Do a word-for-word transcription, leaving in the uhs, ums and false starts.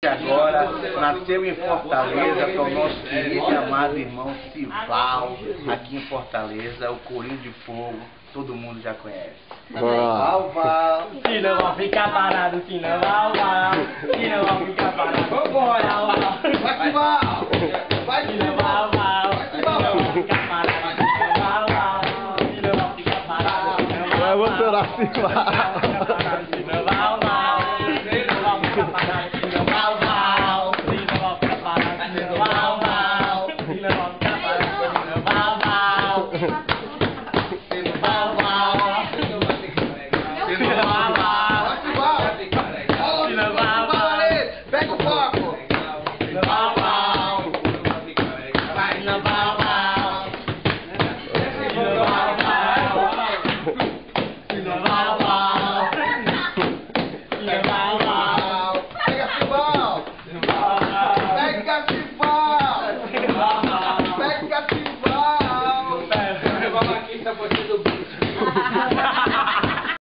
Agora nasceu em Fortaleza, que é o nosso querido e amado irmão Sival, aqui em Fortaleza, o Corinho de Fogo, todo mundo já conhece. Val, Val. Se não vão ficar parado, se não Val, Val. Se não vão ficar parado, Vambora! Val, Val. Vai que Val! Vai Se que não Val, Val. Se não vão ficar parado, se não Val, Val. Se não vão ficar parado, se não Val, Val. Eu vou chorar se Se não vão ficar parado, se não Val, Val. Se não vão ficar parado, se não Val, Val. Se não vão ficar parado, se não Val, Val. Se não vão ficar parado, se não Val, Val. Se não Val, Val. Se não Val, Val. Se não Val, Val. Pega o foco! Se não Val, Val. Vai no Val, Val. Se não Val, Val. Se não Val, Val. Se não Val, Val. Pega Sival! Se não Val, Val. Pega Sival! Se não Val, Val. Pega Sival! Pega. Vamos aqui, tá você do bicho.